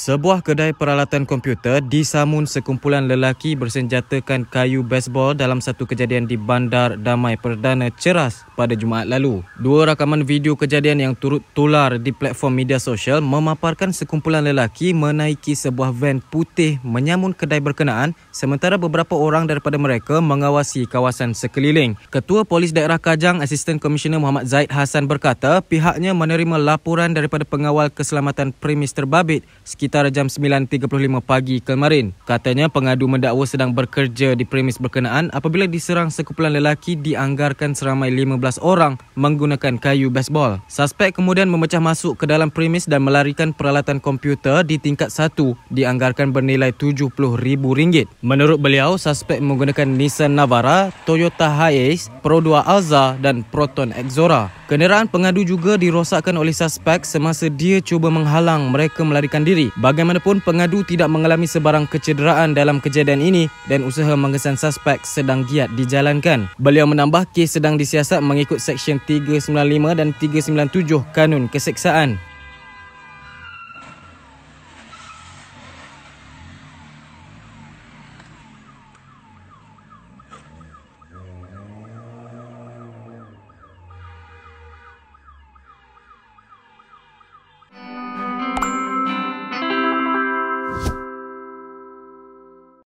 Sebuah kedai peralatan komputer disamun sekumpulan lelaki bersenjatakan kayu baseball dalam satu kejadian di Bandar Damai Perdana Ceras pada Jumaat lalu. Dua rakaman video kejadian yang turut tular di platform media sosial memaparkan sekumpulan lelaki menaiki sebuah van putih menyamun kedai berkenaan sementara beberapa orang daripada mereka mengawasi kawasan sekeliling. Ketua Polis Daerah Kajang, Asisten Komisioner Muhammad Zaid Hassan berkata pihaknya menerima laporan daripada pengawal keselamatan premis terbabit sekitar jam 9.35 pagi kemarin. Katanya pengadu mendakwa sedang bekerja di premis berkenaan apabila diserang sekumpulan lelaki dianggarkan seramai 15 orang menggunakan kayu baseball. Suspek kemudian memecah masuk ke dalam premis dan melarikan peralatan komputer di tingkat 1 dianggarkan bernilai RM70,000. Menurut beliau, suspek menggunakan Nissan Navara, Toyota Hiace, Pro 2 Alza dan Proton Exora. Kenderaan pengadu juga dirosakkan oleh suspek semasa dia cuba menghalang mereka melarikan diri. Bagaimanapun, pengadu tidak mengalami sebarang kecederaan dalam kejadian ini dan usaha mengesan suspek sedang giat dijalankan. Beliau menambah kes sedang disiasat mengikut Seksyen 395 dan 397 Kanun Keseksaan.